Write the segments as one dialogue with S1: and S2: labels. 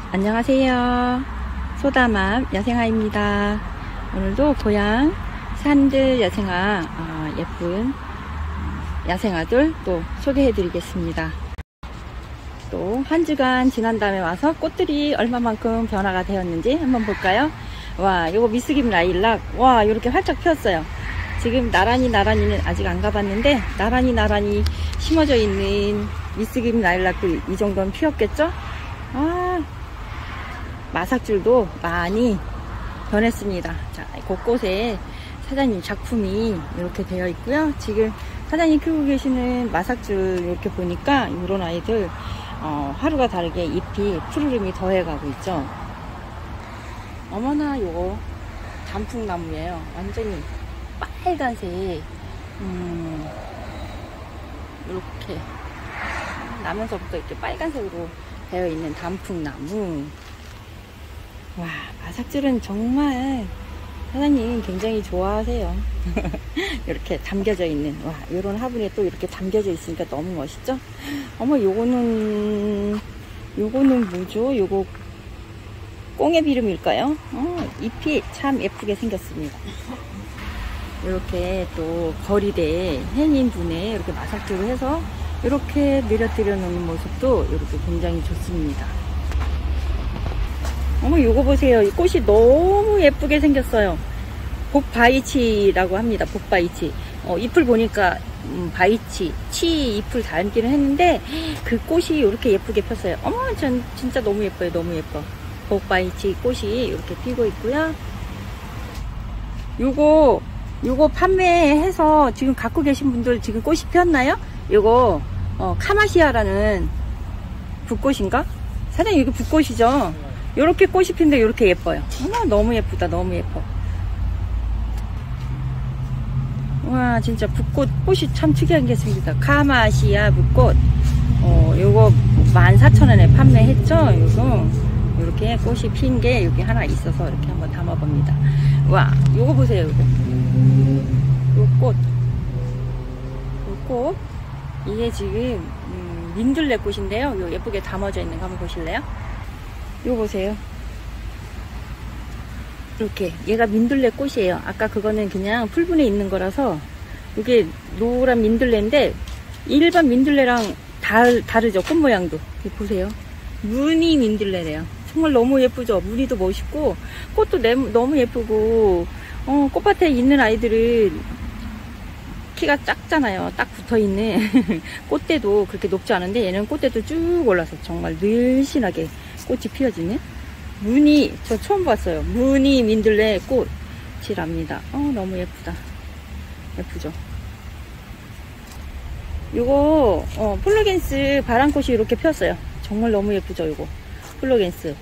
S1: 안녕하세요. 소다맘 야생아입니다. 오늘도 고향 산들 야생아 예쁜 야생아들 또 소개해 드리겠습니다. 또 한 주간 지난 다음에 와서 꽃들이 얼마만큼 변화가 되었는지 한번 볼까요? 와, 요거 미스김 라일락, 와, 요렇게 활짝 피었어요. 지금 나란히는 아직 안 가봤는데 나란히 심어져 있는 미스김 라일락도 이 정도는 피었겠죠? 마삭줄도 많이 변했습니다. 자, 곳곳에 사장님 작품이 이렇게 되어 있고요. 지금 사장님 키우고 계시는 마삭줄 이렇게 보니까 이런 아이들 하루가 다르게 잎이 푸르름이 더해가고 있죠. 어머나, 요거 단풍나무예요. 완전히 빨간색 이렇게 나면서부터 이렇게 빨간색으로 되어 있는 단풍나무. 와, 마삭줄은 정말 사장님 굉장히 좋아하세요. 이렇게 담겨져 있는, 와, 요런 화분에 또 이렇게 담겨져 있으니까 너무 멋있죠? 어머, 요거는 뭐죠? 요거 꽁의 비름일까요? 잎이 참 예쁘게 생겼습니다. 이렇게 또 거리대에 행인 분에 이렇게 마삭줄을 해서 이렇게 내려뜨려 놓는 모습도 이렇게 굉장히 좋습니다. 어머, 요거 보세요. 이 꽃이 너무 예쁘게 생겼어요. 복바이치라고 합니다. 복바이치. 잎을 보니까 바이치, 치 잎을 닮기는 했는데 그 꽃이 이렇게 예쁘게 폈어요. 어머, 전 진짜 너무 예뻐요. 너무 예뻐. 복바이치 꽃이 이렇게 피고 있고요. 요거 판매해서 지금 갖고 계신 분들 지금 꽃이 피었나요? 요거 카마시아라는 붓꽃인가? 사장님, 이거 붓꽃이죠? 요렇게 꽃이 핀데 요렇게 예뻐요. 너무 예쁘다. 너무 예뻐. 와, 진짜 붓꽃 꽃이 참 특이한 게 생겼다. 카마시아 붓꽃. 요거 14,000원에 판매했죠? 요거 요렇게 꽃이 핀 게 여기 하나 있어서 이렇게 한번 담아봅니다. 와, 요거 보세요. 요 꽃. 이게 지금 민들레 꽃인데요. 요 예쁘게 담아져 있는 거 한번 보실래요? 이거 보세요. 이렇게 얘가 민들레 꽃이에요. 아까 그거는 그냥 풀분에 있는 거라서 이게 노란 민들레인데 일반 민들레랑 다르죠. 꽃 모양도. 보세요. 무늬 민들레래요. 정말 너무 예쁘죠. 무늬도 멋있고 꽃도 너무 예쁘고 꽃밭에 있는 아이들은 키가 작잖아요. 딱 붙어있는 꽃대도 그렇게 높지 않은데 얘는 꽃대도 쭉 올라서 정말 늘씬하게 꽃이 피어지네. 무늬, 저 처음 봤어요. 무늬 민들레 꽃이랍니다. 너무 예쁘다. 예쁘죠? 요거 플로겐스 바람꽃이 이렇게 피었어요. 정말 너무 예쁘죠? 요거 플로겐스.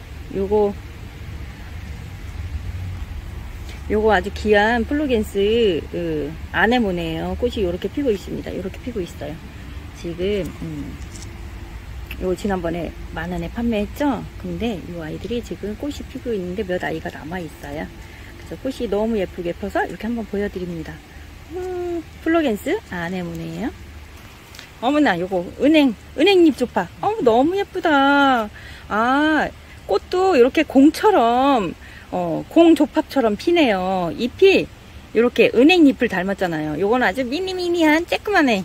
S1: 요거 아주 귀한 플로겐스 아네모네예요. 꽃이 이렇게 피고 있습니다. 이렇게 피고 있어요. 지금 요거 지난번에 10,000원에 판매했죠? 근데 이 아이들이 지금 꽃이 피고 있는데 몇 아이가 남아있어요. 그래서 꽃이 너무 예쁘게 펴서 이렇게 한번 보여드립니다. 플로겐스 아네모네예요. 어머나, 요거 은행잎 조파. 너무 예쁘다. 꽃도 이렇게 공처럼 공 조팝처럼 피네요. 잎이 이렇게 은행잎을 닮았잖아요. 요건 아주 미니미니한 쬐끄만해.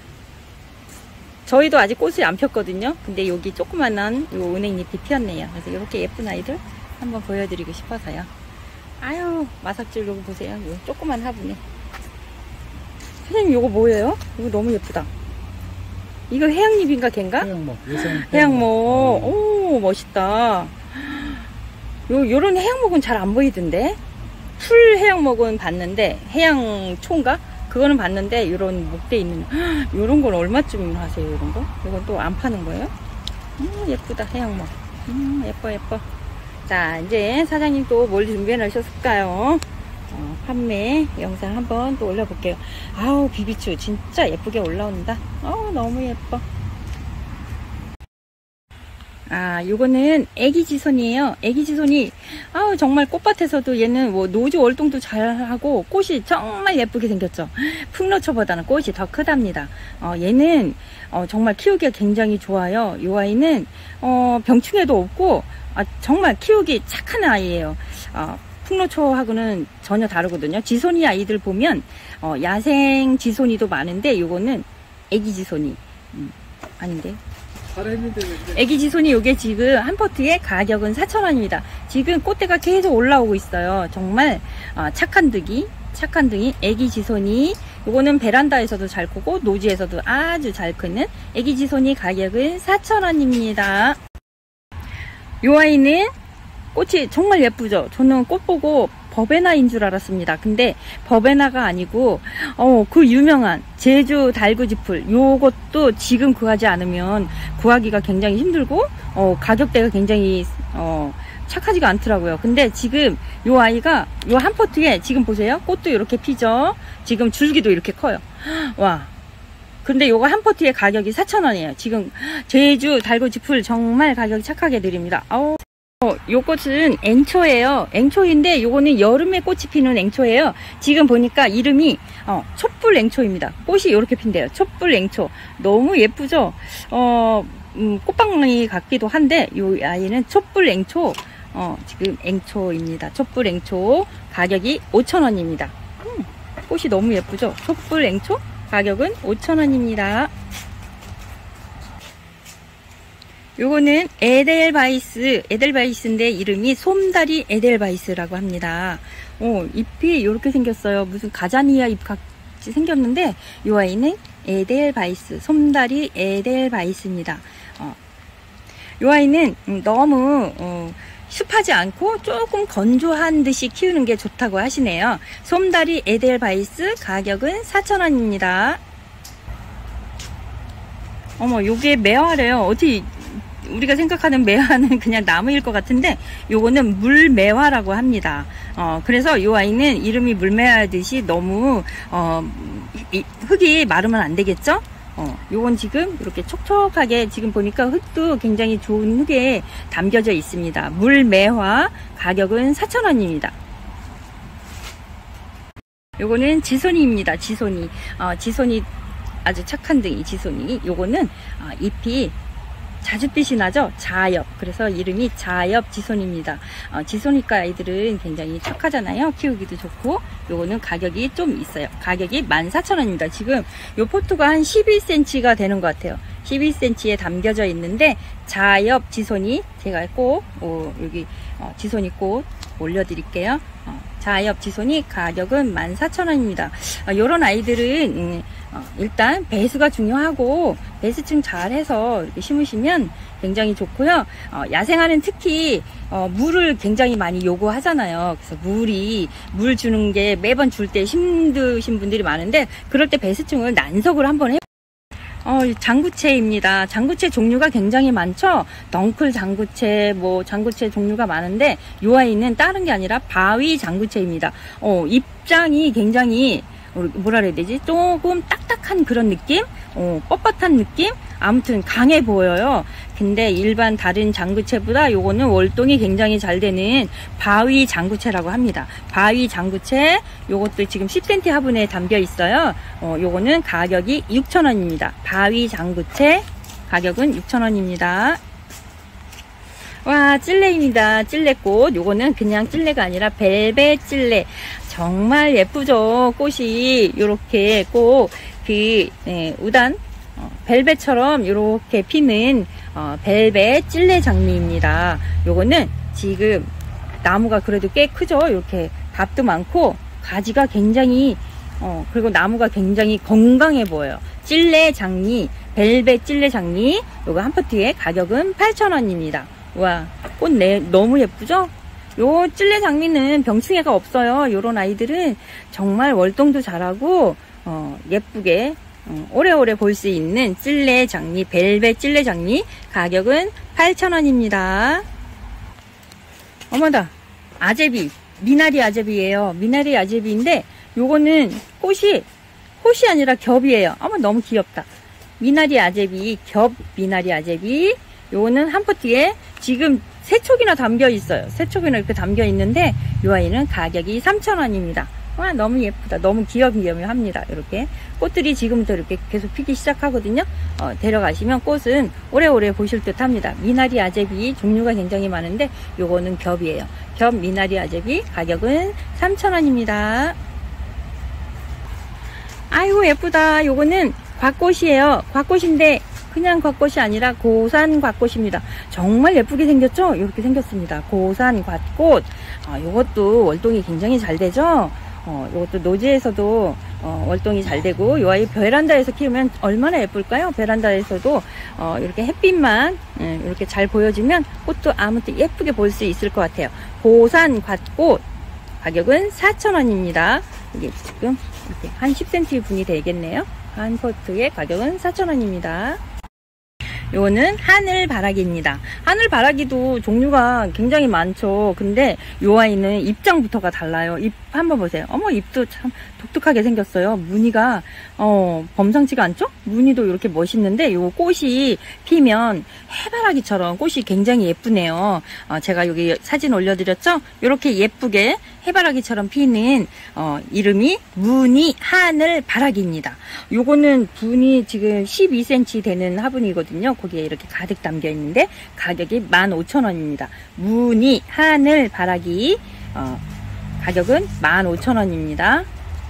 S1: 저희도 아직 꽃이 안 폈거든요. 근데 여기 조그만한 요 은행잎이 피었네요. 그래서 이렇게 예쁜 아이들 한번 보여드리고 싶어서요. 아유, 마삭줄 요거 보세요. 요 조그만 화분에. 선생님, 요거 뭐예요? 이거 너무 예쁘다. 이거 해양잎인가 걘가? 해양목. 오, 멋있다. 요런 해양목은 잘 안 보이던데. 풀 해양목은 봤는데 해양초인가? 그거는 봤는데 요런 목대 있는 요런 건 얼마쯤 하세요? 이런 거? 이건 또 안 파는 거예요? 예쁘다. 해양목. 예뻐. 자, 이제 사장님 또 뭘 준비해 놓으셨을까요? 판매 영상 한번 또 올려볼게요. 아우, 비비추 진짜 예쁘게 올라온다. 너무 예뻐. 아, 요거는 애기지손이에요. 애기지손이, 아우, 정말 꽃밭에서도 얘는 뭐 노주 월동도 잘하고 꽃이 정말 예쁘게 생겼죠. 풍로초보다는 꽃이 더 크답니다. 얘는, 정말 키우기가 굉장히 좋아요. 요 아이는, 병충해도 없고, 정말 키우기 착한 아이예요. 풍로초하고는 전혀 다르거든요. 지손이 아이들 보면, 야생 지손이도 많은데, 요거는 애기지손이, 아닌데. 애기지손이 요게 지금 한 포트에 가격은 4,000원입니다. 지금 꽃대가 계속 올라오고 있어요. 정말 착한 득이 애기지손이 요거는 베란다에서도 잘 크고 노지에서도 아주 잘 크는 애기지손이 가격은 4,000원입니다. 요 아이는 꽃이 정말 예쁘죠. 저는 꽃 보고 버베나인 줄 알았습니다. 근데 버베나가 아니고 그 유명한 제주 달구지풀, 요것도 지금 구하지 않으면 구하기가 굉장히 힘들고 가격대가 굉장히 착하지가 않더라고요. 근데 지금 요 아이가 요 한 포트에 지금 보세요. 꽃도 이렇게 피죠. 지금 줄기도 이렇게 커요. 와. 근데 요거 한 포트에 가격이 4,000원이에요. 지금 제주 달구지풀 정말 가격이 착하게 드립니다. 요 꽃은 앵초예요. 앵초인데 요거는 여름에 꽃이 피는 앵초예요. 지금 보니까 이름이 촛불 앵초입니다. 꽃이 이렇게 핀대요. 촛불 앵초. 너무 예쁘죠? 꽃방망이 같기도 한데 요 아이는 촛불 앵초. 지금 앵초입니다. 촛불 앵초 가격이 5,000원입니다. 꽃이 너무 예쁘죠? 촛불 앵초 가격은 5,000원입니다. 요거는 에델바이스인데 이름이 솜다리 에델바이스라고 합니다. 잎이 이렇게 생겼어요. 무슨 가자니아 잎 같이 생겼는데 요 아이는 에델바이스, 솜다리 에델바이스입니다. 요 아이는 너무 습하지 않고 조금 건조한 듯이 키우는 게 좋다고 하시네요. 솜다리 에델바이스 가격은 4,000원입니다. 어머, 요게 매화래요. 어떻게 우리가 생각하는 매화는 그냥 나무일 것 같은데 요거는 물매화라고 합니다. 그래서 요 아이는 이름이 물매화듯이 너무 흙이 마르면 안 되겠죠? 요건 지금 이렇게 촉촉하게 지금 보니까 흙도 굉장히 좋은 흙에 담겨져 있습니다. 물매화 가격은 4,000원입니다. 요거는 지손이입니다. 지손이. 지손이 아주 착한 등이 지손이. 요거는 잎이 자줏빛이 나죠? 자엽. 그래서 이름이 자엽 지손입니다. 지손이과 아이들은 굉장히 착하잖아요. 키우기도 좋고. 요거는 가격이 좀 있어요. 가격이 14,000원입니다. 지금 요 포트가 한 11cm가 되는 것 같아요. 11cm에 담겨져 있는데 자엽 지손이 제가 꼭 여기 지손이 꽃 올려드릴게요. 자엽 지손이 가격은 14,000원입니다. 요런 아이들은 일단 배수가 중요하고 배수층 잘 해서 이렇게 심으시면 굉장히 좋고요. 야생화는 특히 물을 굉장히 많이 요구하잖아요. 그래서 물 주는 게 매번 줄 때 힘드신 분들이 많은데 그럴 때 배수층을 난석을 한번 해. 장구채입니다. 장구채 종류가 굉장히 많죠. 덩클 장구채, 장구채 종류가 많은데 요 아이는 다른 게 아니라 바위 장구채입니다. 입장이 굉장히 뭐라 그래야 되지? 조금 딱딱한 그런 느낌? 뻣뻣한 느낌? 아무튼 강해 보여요. 근데 일반 다른 장구채보다 요거는 월동이 굉장히 잘 되는 바위 장구채라고 합니다. 바위 장구채, 요것도 지금 10cm 화분에 담겨 있어요. 요거는 가격이 6,000원입니다. 바위 장구채 가격은 6,000원입니다. 와, 찔레입니다. 찔레꽃. 요거는 그냥 찔레가 아니라 벨벳 찔레. 정말 예쁘죠. 꽃이 요렇게 꼭 우단 벨벳처럼 요렇게 피는 벨벳 찔레 장미입니다. 요거는 지금 나무가 그래도 꽤 크죠. 이렇게 밥도 많고 가지가 굉장히 그리고 나무가 굉장히 건강해 보여요. 찔레 장미, 벨벳 찔레 장미. 요거 한 포트에 가격은 8,000원입니다. 와, 꽃 너무 예쁘죠? 요 찔레 장미는 병충해가 없어요. 요런 아이들은 정말 월동도 잘하고 예쁘게 오래오래 볼 수 있는 찔레 장미, 벨벳 찔레 장미 가격은 8,000원입니다. 어머나, 아제비, 미나리 아제비예요. 미나리 아제비인데 요거는 꽃이 아니라 겹이에요. 어머, 너무 귀엽다. 미나리 아제비, 겹 미나리 아제비 요거는 한 포트에 지금 3촉이나 담겨 있어요. 3촉이나 이렇게 담겨 있는데 요 아이는 가격이 3,000원입니다. 와, 너무 예쁘다. 너무 귀염귀염합니다. 이렇게 꽃들이 지금부터 이렇게 계속 피기 시작하거든요. 데려가시면 꽃은 오래오래 보실 듯 합니다. 미나리 아제비 종류가 굉장히 많은데 요거는 겹이에요. 겹 미나리 아제비 가격은 3,000원입니다. 아이고 예쁘다. 요거는 곽꽃이에요. 곽꽃인데 그냥 곽꽃이 아니라 고산 곽꽃입니다. 정말 예쁘게 생겼죠? 이렇게 생겼습니다. 고산 곽꽃. 요것도 월동이 굉장히 잘 되죠? 요것도 노지에서도 월동이 잘 되고, 요 아이 베란다에서 키우면 얼마나 예쁠까요? 베란다에서도 이렇게 햇빛만 이렇게 잘 보여주면 꽃도 아무튼 예쁘게 볼 수 있을 것 같아요. 고산 곽꽃 가격은 4,000원입니다. 이게 지금 이렇게 한 10cm 분이 되겠네요. 한 포트의 가격은 4,000원입니다. 요거는 하늘바라기입니다. 하늘바라기도 종류가 굉장히 많죠. 근데 요 아이는 입장부터가 달라요. 잎 한번 보세요. 어머, 잎도 참 독특하게 생겼어요. 무늬가 범상치가 않죠? 무늬도 이렇게 멋있는데 요 꽃이 피면 해바라기처럼 꽃이 굉장히 예쁘네요. 제가 여기 사진 올려드렸죠? 이렇게 예쁘게 해바라기처럼 피는 이름이 무늬 하늘바라기입니다. 요거는 분이 지금 12cm 되는 화분이거든요. 거기에 이렇게 가득 담겨 있는데 가격이 15,000원입니다. 무늬 하늘바라기 가격은 15,000원입니다.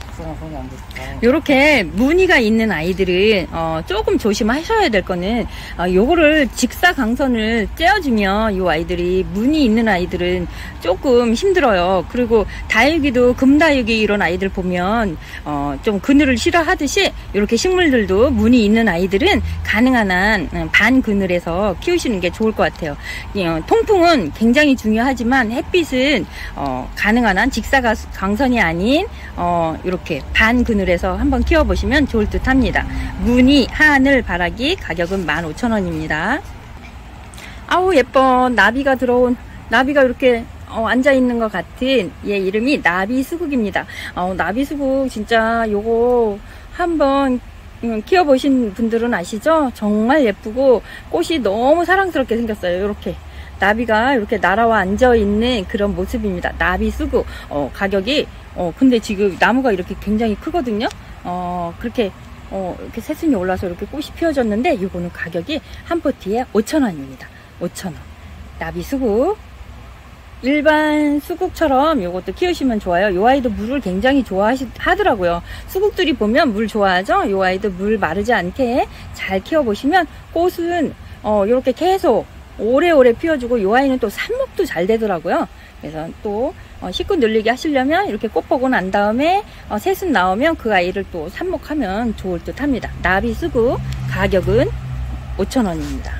S1: 요렇게 무늬가 있는 아이들은 조금 조심하셔야 될 거는 요거를 직사광선을 쬐어주면 요 아이들이 무늬 있는 아이들은 조금 힘들어요. 그리고 다육이도 금다육이 이런 아이들 보면 좀 그늘을 싫어하듯이 이렇게 식물들도 무늬 있는 아이들은 가능한 한 반그늘에서 키우시는 게 좋을 것 같아요. 통풍은 굉장히 중요하지만 햇빛은 가능한 한 직사광선이 아닌 이렇게 반그늘에서 한번 키워보시면 좋을 듯 합니다. 무늬 하늘바라기 가격은 15,000원입니다. 아우 예뻐. 나비가 이렇게 앉아있는 것 같은 얘 이름이 나비수국입니다. 나비수국 진짜 요거 한번 키워보신 분들은 아시죠? 정말 예쁘고 꽃이 너무 사랑스럽게 생겼어요. 이렇게 나비가 이렇게 날아와 앉아있는 그런 모습입니다. 나비수국. 가격이 근데 지금 나무가 이렇게 굉장히 크거든요. 이렇게 새순이 올라서 이렇게 꽃이 피어졌는데 요거는 가격이 한 포트에 5,000원입니다. 5,000원. 나비수국. 일반 수국처럼 요것도 키우시면 좋아요. 요 아이도 물을 굉장히 좋아하더라고요. 수국들이 보면 물 좋아하죠? 요 아이도 물 마르지 않게 잘 키워보시면 꽃은 요렇게 계속 오래오래 피워주고 요 아이는 또 삽목도 잘 되더라고요. 그래서 또 식구 늘리게 하시려면 이렇게 꽃 보고 난 다음에 새순 나오면 그 아이를 또 삽목하면 좋을 듯 합니다. 나비수국 가격은 5,000원입니다.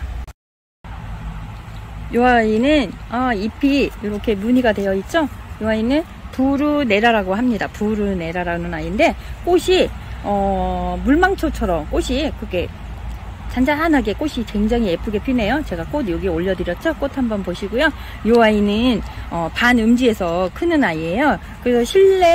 S1: 요 아이는 잎이 이렇게 무늬가 되어 있죠. 요 아이는 부르네라라고 합니다. 부르네라라는 아이인데 꽃이 물망초처럼 꽃이 그게 잔잔하게 꽃이 굉장히 예쁘게 피네요. 제가 꽃 여기 올려드렸죠. 꽃 한번 보시고요. 이 아이는 반음지에서 크는 아이예요. 그래서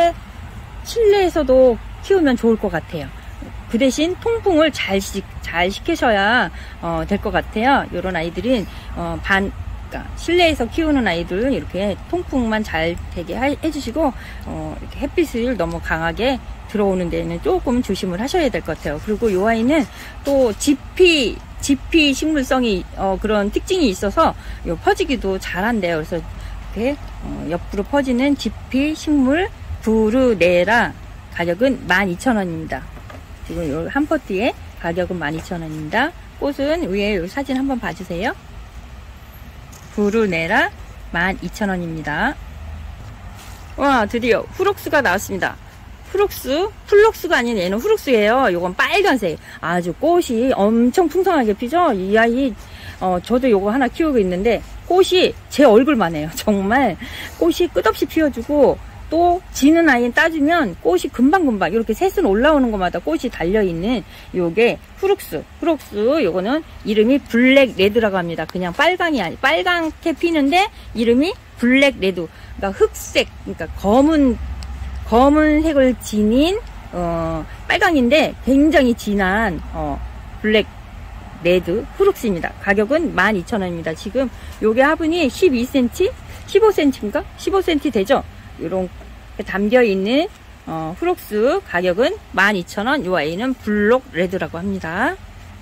S1: 실내에서도 키우면 좋을 것 같아요. 그 대신 통풍을 잘 시키셔야 될 것 같아요. 이런 아이들은 그러니까 실내에서 키우는 아이들은 이렇게 통풍만 잘 되게 해주시고 이렇게 햇빛을 너무 강하게 들어오는 데는 조금 조심을 하셔야 될 것 같아요. 그리고 이 아이는 또 지피 식물성이 그런 특징이 있어서 퍼지기도 잘한대요. 그래서 이렇게 옆으로 퍼지는 지피 식물 부르네라 가격은 12,000원입니다. 지금 한 포트에 가격은 12,000원입니다. 꽃은 위에 이 사진 한번 봐주세요. 부르네라 12,000원입니다. 와, 드디어 후룩스가 나왔습니다. 플록스가 아닌 얘는 후룩스예요. 요건 빨간색. 아주 꽃이 엄청 풍성하게 피죠. 이 아이 저도 요거 하나 키우고 있는데 꽃이 제 얼굴만 해요. 정말 꽃이 끝없이 피어주고 또 지는 아이는 따주면 꽃이 금방금방 이렇게 새순 올라오는 것마다 꽃이 달려있는 요게 후룩스 요거는 이름이 블랙 레드라고 합니다. 그냥 빨강이 아니 빨갛게 피는데 이름이 블랙 레드. 그러니까 흑색, 그러니까 검은색을 지닌 빨강인데 굉장히 진한 블랙 레드 후룩스입니다. 가격은 12,000원입니다. 지금 요게 화분이 12cm? 15cm인가? 15cm 되죠? 요런 담겨있는 후룩스 가격은 12,000원. 요 아이는 블록 레드라고 합니다.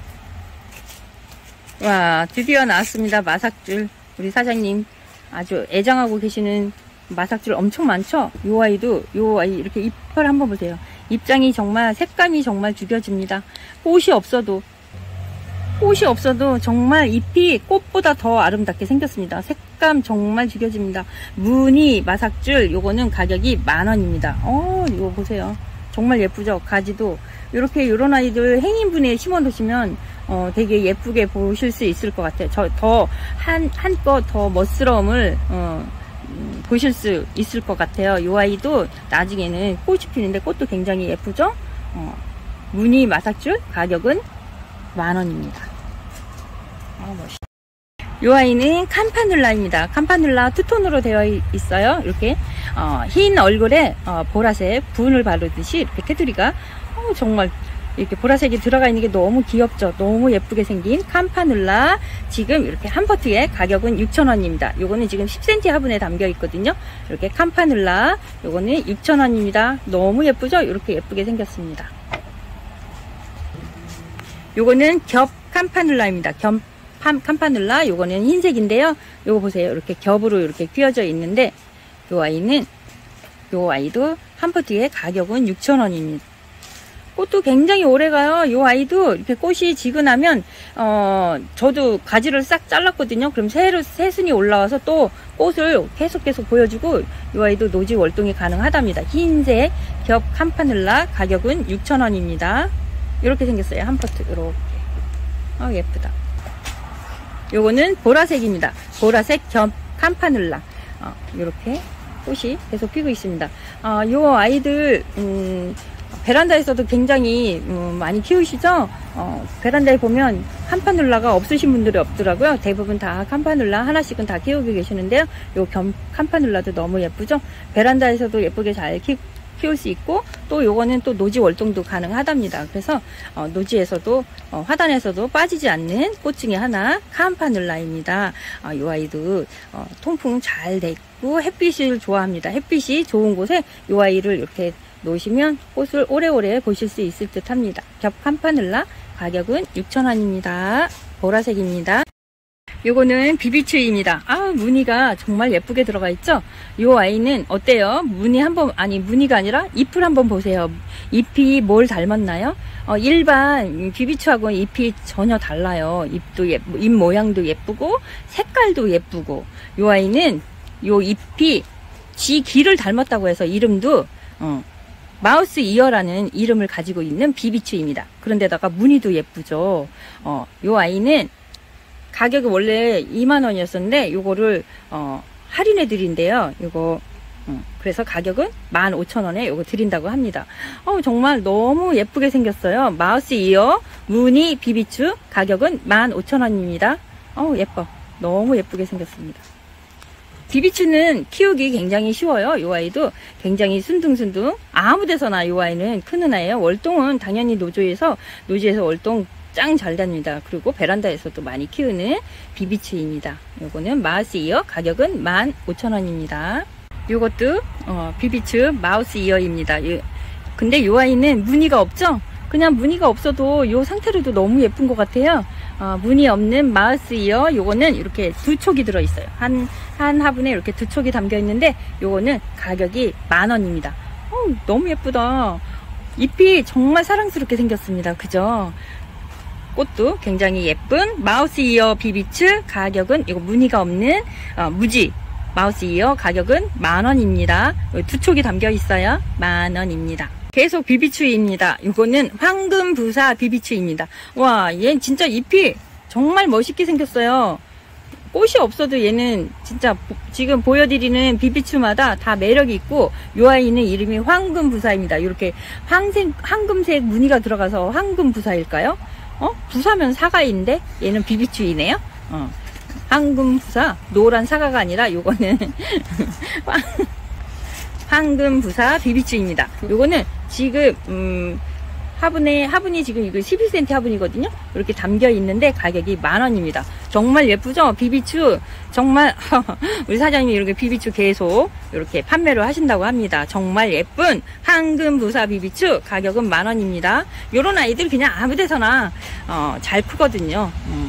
S1: 와, 드디어 나왔습니다. 마삭줄. 우리 사장님 아주 애정하고 계시는 마삭줄 엄청 많죠? 요 아이도, 요 아이 이렇게 잎을 한번 보세요. 입장이 정말, 색감이 정말 죽여집니다. 꽃이 없어도 정말 잎이 꽃보다 더 아름답게 생겼습니다. 색감 정말 죽여집니다. 무늬 마삭줄, 요거는 가격이 10,000원입니다. 이거 보세요. 정말 예쁘죠? 가지도. 요렇게, 요런 아이들 행인분에 심어 놓으시면, 되게 예쁘게 보실 수 있을 것 같아요. 한껏 더 멋스러움을, 보실 수 있을 것 같아요. 요 아이도 나중에는 꽃이 피는데 꽃도 굉장히 예쁘죠? 무늬 마삭줄 가격은 10,000원입니다. 멋있다. 요 아이는 캄파눌라입니다. 캄파눌라 투톤으로 되어 있어요. 이렇게 흰 얼굴에 보라색 분을 바르듯이 이렇게 테두리가 정말 이렇게 보라색이 들어가 있는 게 너무 귀엽죠. 너무 예쁘게 생긴 캄파눌라. 지금 이렇게 한 포트에 가격은 6,000원입니다. 요거는 지금 10cm 화분에 담겨 있거든요. 이렇게 캄파눌라. 요거는 6,000원입니다. 너무 예쁘죠? 이렇게 예쁘게 생겼습니다. 요거는 겹 캄파눌라입니다. 겹 캄파눌라. 요거는 흰색인데요. 요거 보세요. 이렇게 겹으로 이렇게 끼워져 있는데 요 아이도 한 포트에 가격은 6,000원입니다. 꽃도 굉장히 오래가요. 요 아이도 이렇게 꽃이 지고 나면 저도 가지를 싹 잘랐거든요. 그럼 새순이 올라와서 또 꽃을 계속 보여주고 요 아이도 노지 월동이 가능하답니다. 흰색 겹 캄파눌라 가격은 6,000원입니다. 이렇게 생겼어요. 한 포트 이렇게. 예쁘다. 요거는 보라색입니다. 보라색 겹 캄파눌라. 이렇게 꽃이 계속 피고 있습니다. 요 아이들 베란다에서도 굉장히 많이 키우시죠? 베란다에 보면 캄파눌라가 없으신 분들이 없더라고요. 대부분 다 캄파눌라 하나씩은 다 키우고 계시는데요. 요 캄파눌라도 너무 예쁘죠? 베란다에서도 예쁘게 잘 키울 수 있고 또 요거는 또 노지 월동도 가능하답니다. 그래서 노지에서도 화단에서도 빠지지 않는 꽃 중에 하나 캄파눌라입니다. 요 아이도 통풍 잘 됐고 햇빛을 좋아합니다. 햇빛이 좋은 곳에 요 아이를 이렇게 놓으시면 꽃을 오래오래 보실 수 있을 듯 합니다. 겹 캄파눌라 가격은 6,000원입니다. 보라색입니다. 요거는 비비추입니다. 무늬가 정말 예쁘게 들어가 있죠? 요 아이는 어때요? 무늬가 아니라 잎을 한번 보세요. 잎이 뭘 닮았나요? 일반 비비추하고는 잎이 전혀 달라요. 잎 모양도 예쁘고 색깔도 예쁘고 요 아이는 요 잎이 쥐 귀를 닮았다고 해서 이름도 마우스 이어라는 이름을 가지고 있는 비비추입니다. 그런데다가 무늬도 예쁘죠. 요 아이는 가격이 원래 20,000원이었었는데 요거를 할인해 드린대요. 요거 그래서 가격은 15,000원에 요거 드린다고 합니다. 정말 너무 예쁘게 생겼어요. 마우스 이어 무늬 비비추 가격은 15,000원입니다. 예뻐. 너무 예쁘게 생겼습니다. 비비추는 키우기 굉장히 쉬워요. 요 아이도 굉장히 순둥순둥 아무 데서나 요 아이는 크는 아이예요. 월동은 당연히 노지에서 월동 짱 잘 됩니다. 그리고 베란다에서도 많이 키우는 비비추입니다. 요거는 마우스 이어 가격은 15,000원입니다. 요것도 비비추 마우스 이어입니다. 근데 요 아이는 무늬가 없죠? 그냥 무늬가 없어도 요 상태로도 너무 예쁜 것 같아요. 무늬 없는 마우스 이어 요거는 이렇게 2촉이 들어있어요. 한 화분에 이렇게 2촉이 담겨 있는데 요거는 가격이 10,000원입니다. 너무 예쁘다. 잎이 정말 사랑스럽게 생겼습니다. 그죠? 꽃도 굉장히 예쁜 마우스 이어 비비추 가격은 이거 무늬가 없는 무지 마우스 이어 가격은 10,000원입니다. 2촉이 담겨 있어요. 10,000원입니다. 계속 비비추입니다. 이거는 황금부사 비비추입니다. 와, 얘 진짜 잎이 정말 멋있게 생겼어요. 꽃이 없어도 얘는 진짜 지금 보여드리는 비비추마다 다 매력이 있고 요 아이는 이름이 황금부사입니다. 이렇게 황금색 무늬가 들어가서 황금부사일까요? 부사면 사과인데 얘는 비비추이네요. 황금부사 노란 사과가 아니라 요거는 황금부사 비비추입니다. 요거는 지금 화분이 지금 이거 11cm 화분이거든요. 이렇게 담겨 있는데 가격이 10,000원입니다. 정말 예쁘죠? 비비추 정말 우리 사장님이 이렇게 비비추 계속 이렇게 판매를 하신다고 합니다. 정말 예쁜 황금부사 비비추 가격은 10,000원입니다. 요런 아이들 그냥 아무 데서나 잘 크거든요.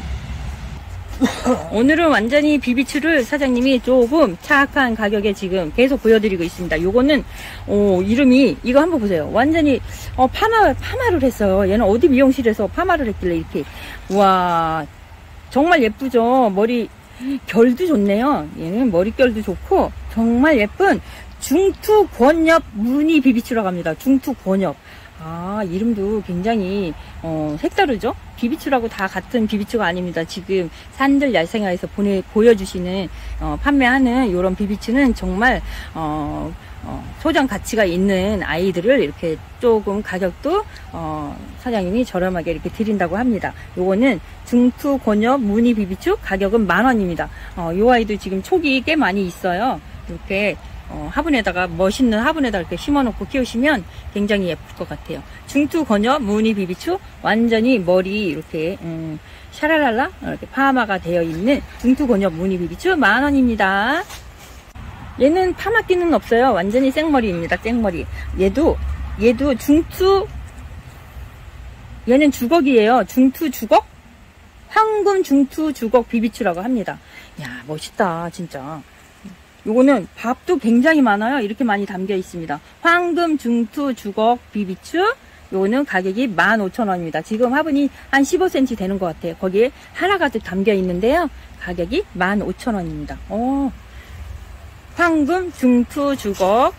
S1: 오늘은 완전히 비비추를 사장님이 조금 착한 가격에 지금 계속 보여드리고 있습니다. 요거는 이름이 이거 한번 보세요. 완전히 파마를 했어요. 얘는 어디 미용실에서 파마를 했길래 이렇게. 와 정말 예쁘죠. 머리 결도 좋네요. 얘는 머릿결도 좋고 정말 예쁜 중투권엽 무늬 비비추라고 합니다. 중투권엽. 이름도 굉장히 색다르죠. 비비추라고 다 같은 비비추가 아닙니다. 지금 산들 야생화에서 보여주시는 판매하는 이런 비비추는 정말 소장 가치가 있는 아이들을 이렇게 조금 가격도 사장님이 저렴하게 이렇게 드린다고 합니다. 요거는 중투권엽 무늬 비비추 가격은 10,000원입니다. 요 아이도 지금 촉이 꽤 많이 있어요. 이렇게 화분에다가 멋있는 화분에다 이렇게 심어놓고 키우시면 굉장히 예쁠 것 같아요. 중투권엽 무늬 비비추 완전히 머리 이렇게 샤랄랄라 이렇게 파마가 되어 있는 중투권엽 무늬 비비추 10,000원입니다. 얘는 파마기는 없어요. 완전히 생머리입니다. 생머리. 얘도 얘는 주걱이에요. 중투 주걱? 황금 중투 주걱 비비추라고 합니다. 야 멋있다 진짜. 요거는 밥도 굉장히 많아요. 이렇게 많이 담겨 있습니다. 황금 중투 주걱 비비추. 요거는 가격이 15,000원입니다. 지금 화분이 한 15cm 되는 것 같아요. 거기에 하나 가득 담겨 있는데요. 가격이 15,000원입니다. 황금 중투 주걱.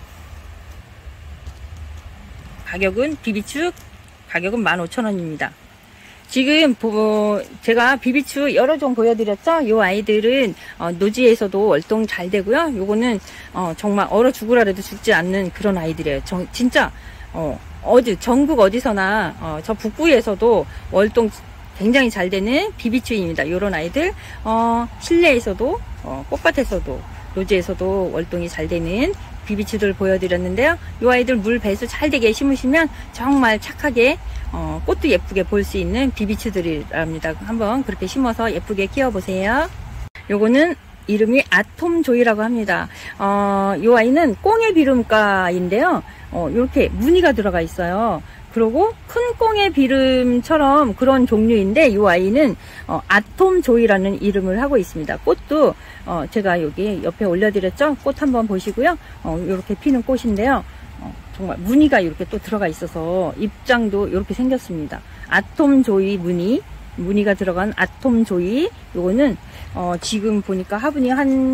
S1: 가격은 비비추 가격은 15,000원입니다. 지금 제가 비비추 여러 종 보여드렸죠. 요 아이들은 노지에서도 월동 잘 되고요. 요거는 정말 얼어 죽으라 해도 죽지 않는 그런 아이들이에요. 진짜 전국 어디서나 저 북부에서도 월동 굉장히 잘 되는 비비추입니다. 요런 아이들 실내에서도 꽃밭에서도 노지에서도 월동이 잘 되는 비비추들 보여드렸는데요. 이 아이들 물 배수 잘 되게 심으시면 정말 착하게 꽃도 예쁘게 볼 수 있는 비비추들이랍니다. 한번 그렇게 심어서 예쁘게 키워보세요. 요거는 이름이 아톰조이라고 합니다. 이 아이는 꽁의 비름가인데요. 이렇게 무늬가 들어가 있어요. 그리고 큰 꽁의 비름처럼 그런 종류인데 이 아이는 아톰조이라는 이름을 하고 있습니다. 꽃도 제가 여기 옆에 올려드렸죠. 꽃 한번 보시고요. 이렇게 피는 꽃인데요. 정말 무늬가 이렇게 또 들어가 있어서 입장도 이렇게 생겼습니다. 아톰조이 무늬가 들어간 아톰조이. 요거는 지금 보니까 화분이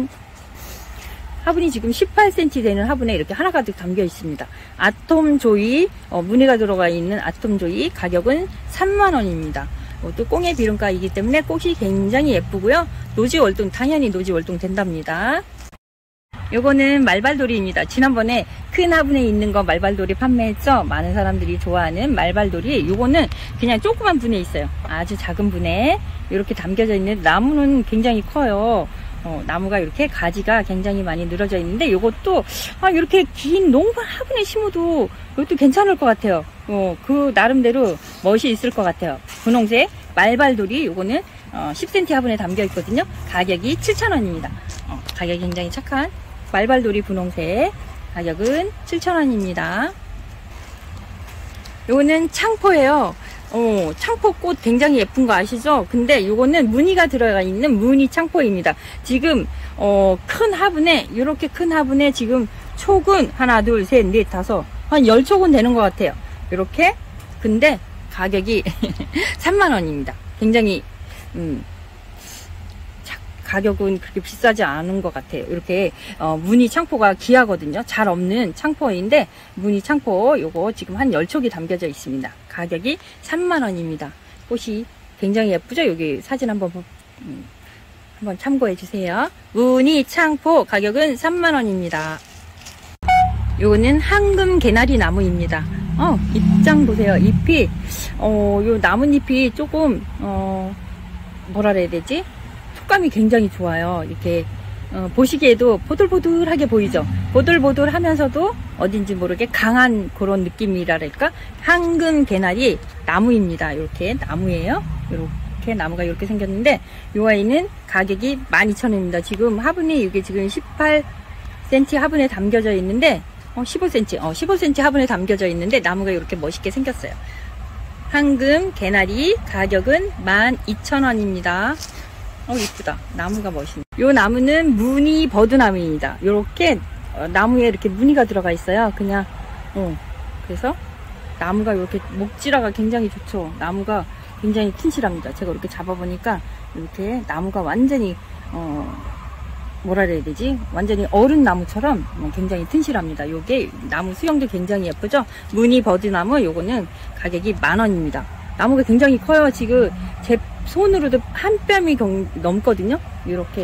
S1: 지금 18cm 되는 화분에 이렇게 하나 가득 담겨 있습니다. 아톰조이 무늬가 들어가 있는 아톰조이 가격은 30,000원입니다. 또 꽁의 비름가이기 때문에 꽃이 굉장히 예쁘고요. 노지월동 당연히 노지월동 된답니다. 요거는 말발돌이입니다. 지난번에 큰 화분에 있는 거 말발돌이 판매했죠. 많은 사람들이 좋아하는 말발돌이. 요거는 그냥 조그만 분에 있어요. 아주 작은 분에 이렇게 담겨져 있는 나무는 굉장히 커요. 나무가 이렇게 가지가 굉장히 많이 늘어져 있는데 요것도 이렇게 긴 농반 화분에 심어도 이것도 괜찮을 것 같아요. 그 나름대로 멋이 있을 것 같아요. 분홍색 말발돌이 요거는 10cm 화분에 담겨 있거든요. 가격이 7,000원입니다. 가격이 굉장히 착한 말발돌이 분홍색 가격은 7,000원입니다. 요거는 창포예요. 창포꽃 굉장히 예쁜 거 아시죠? 근데 요거는 무늬가 들어가 있는 무늬 창포입니다. 지금 큰 화분에 이렇게 큰 화분에 지금 촉은 하나 둘 셋 넷 다섯 한 10촉은 되는 것 같아요. 이렇게. 근데 가격이 30,000원입니다. 굉장히 가격은 그렇게 비싸지 않은 것 같아요. 이렇게 무늬 창포가 귀하거든요. 잘 없는 창포인데 무늬 창포 요거 지금 한 10촉이 담겨져 있습니다. 가격이 30,000원입니다. 꽃이 굉장히 예쁘죠? 여기 사진 한번 참고해 주세요. 무늬 창포 가격은 30,000원입니다. 요거는 황금 개나리 나무입니다. 입장 보세요. 잎이 요 나뭇잎이 조금 뭐라 그래야 되지? 촉감이 굉장히 좋아요. 이렇게 보시기에도 보들보들하게 보이죠. 보들보들하면서도 어딘지 모르게 강한 그런 느낌이랄까. 황금 개나리 나무입니다. 이렇게 나무예요. 이렇게 나무가 이렇게 생겼는데 이 아이는 가격이 12,000원입니다. 지금 화분이 이게 지금 18cm 화분에 담겨져 있는데 15cm 화분에 담겨져 있는데 나무가 이렇게 멋있게 생겼어요. 황금 개나리 가격은 12,000원입니다. 이쁘다. 나무가 멋있네. 요 나무는 무늬 버드나무입니다. 요렇게 나무에 이렇게 무늬가 들어가 있어요. 그냥 그래서 나무가 이렇게 목질화가 굉장히 좋죠. 나무가 굉장히 튼실합니다. 제가 이렇게 잡아보니까 이렇게 나무가 완전히 뭐라 그래야 되지? 완전히 어른 나무처럼 굉장히 튼실합니다. 요게 나무 수영도 굉장히 예쁘죠? 무늬 버드나무 요거는 가격이 10,000원입니다. 나무가 굉장히 커요. 지금 제 손으로도 한 뼘이 넘거든요. 이렇게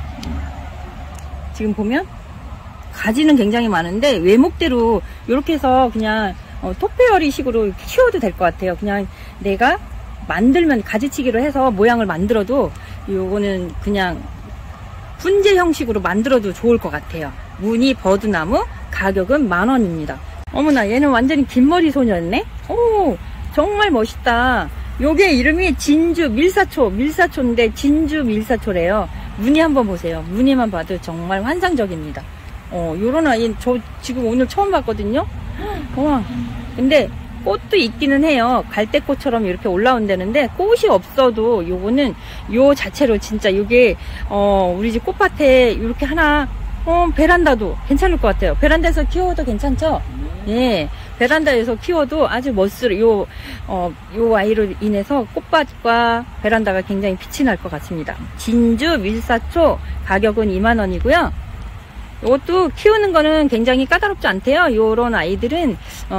S1: 지금 보면 가지는 굉장히 많은데 외목대로 이렇게 해서 그냥 토페어리 식으로 키워도 될 것 같아요. 그냥 내가 만들면 가지치기로 해서 모양을 만들어도 요거는 그냥 분재 형식으로 만들어도 좋을 것 같아요. 무늬 버드나무 가격은 10,000원입니다. 어머나 얘는 완전히 긴머리 소녀였네. 오 정말 멋있다. 요게 이름이 진주 밀사초인데 진주 밀사초래요. 무늬 한번 보세요. 무늬만 봐도 정말 환상적입니다. 요런 아이 저 지금 오늘 처음 봤거든요. 와 근데 꽃도 있기는 해요. 갈대꽃처럼 이렇게 올라온다는데 꽃이 없어도 요거는 요 자체로 진짜 요게 우리 집 꽃밭에 이렇게 하나 베란다도 괜찮을 것 같아요. 베란다에서 키워도 괜찮죠? 예, 베란다에서 키워도 아주 멋스러 요 아이로 인해서 꽃밭과 베란다가 굉장히 빛이 날 것 같습니다. 진주 밀사초 가격은 20,000원이고요. 이것도 키우는 거는 굉장히 까다롭지 않대요. 요런 아이들은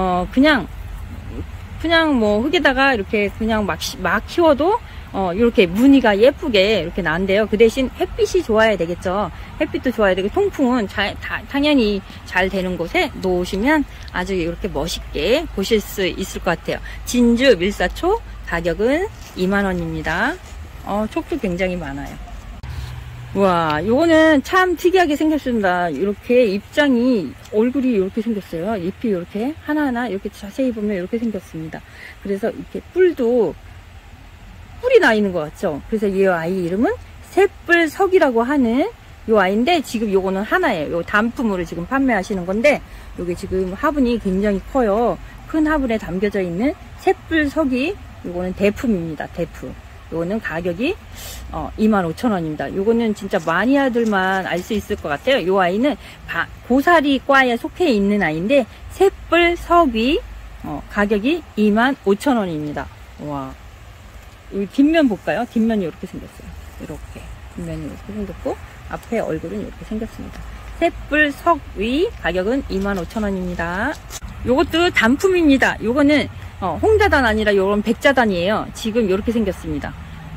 S1: 그냥 뭐 흙에다가 이렇게 그냥 막 키워도 이렇게 무늬가 예쁘게 이렇게 나온대요. 그 대신 햇빛이 좋아야 되겠죠. 햇빛도 좋아야 되고 통풍은 당연히 잘 되는 곳에 놓으시면 아주 이렇게 멋있게 보실 수 있을 것 같아요. 진주 밀사초 가격은 20,000원입니다. 촉도 굉장히 많아요. 와, 요거는 참 특이하게 생겼습니다. 이렇게 입장이, 얼굴이 이렇게 생겼어요. 잎이 이렇게 하나하나 이렇게 자세히 보면 이렇게 생겼습니다. 그래서 이렇게 뿔이 나 있는 것 같죠? 그래서 이 아이 이름은 새뿔석이라고 하는 요 아이인데 지금 요거는 하나예요. 요 단품으로 지금 판매하시는 건데 요게 지금 화분이 굉장히 커요. 큰 화분에 담겨져 있는 새뿔석이 요거는 대품입니다. 대품. 요거는 가격이 25,000원입니다. 요거는 진짜 마니아들만 알 수 있을 것 같아요. 요 아이는 고사리과에 속해 있는 아이인데 새뿔석이 가격이 25,000원입니다. 와, 이 뒷면 볼까요? 뒷면이 이렇게 생겼어요. 이렇게 뒷면이 이렇게 생겼고 앞에 얼굴은 이렇게 생겼습니다. 새뿔석위 가격은 25,000원입니다. 요것도 단품입니다. 요거는 홍자단 아니라 요런 백자단이에요. 지금 이렇게 생겼습니다.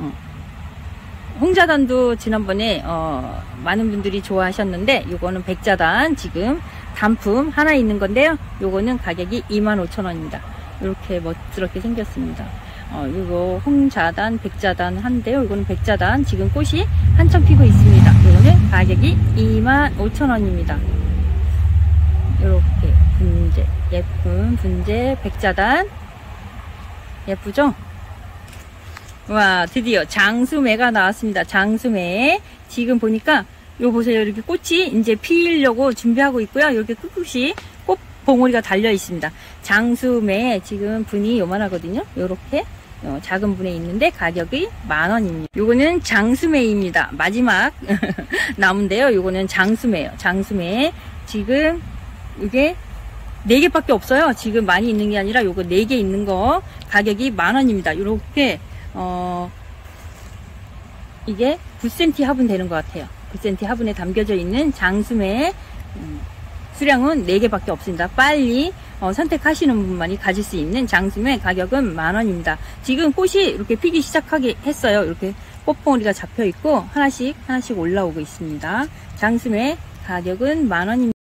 S1: 홍자단도 지난번에 많은 분들이 좋아하셨는데 요거는 백자단 지금 단품 하나 있는 건데요. 요거는 가격이 25,000원입니다. 이렇게 멋스럽게 생겼습니다. 이거 홍자단, 백자단 한데요. 이거는 백자단 지금 꽃이 한참 피고 있습니다. 이거는 가격이 25,000원입니다. 이렇게 분재, 예쁜 분재 백자단 예쁘죠? 와, 드디어 장수매가 나왔습니다. 장수매 지금 보니까 요 보세요. 이렇게 꽃이 이제 피려고 준비하고 있고요. 이렇게 꿋꿋이 꽃 봉오리가 달려 있습니다. 장수매 지금 분이 요만하거든요. 요렇게 작은 분에 있는데 가격이 10,000원입니다. 요거는 장수매입니다. 마지막 나무인데요. 요거는 장수매예요. 장수매 지금 이게 4개밖에 없어요. 지금 많이 있는 게 아니라 요거 4개 있는 거 가격이 10,000원입니다. 요렇게 이게 9cm 화분 되는 것 같아요. 9cm 화분에 담겨져 있는 장수매 수량은 4개밖에 없습니다. 빨리 선택하시는 분만이 가질 수 있는 장수매 가격은 10,000원입니다. 지금 꽃이 이렇게 피기 시작하게 했어요. 이렇게 꽃봉오리가 잡혀 있고 하나씩 올라오고 있습니다. 장수매 가격은 10,000원입니다.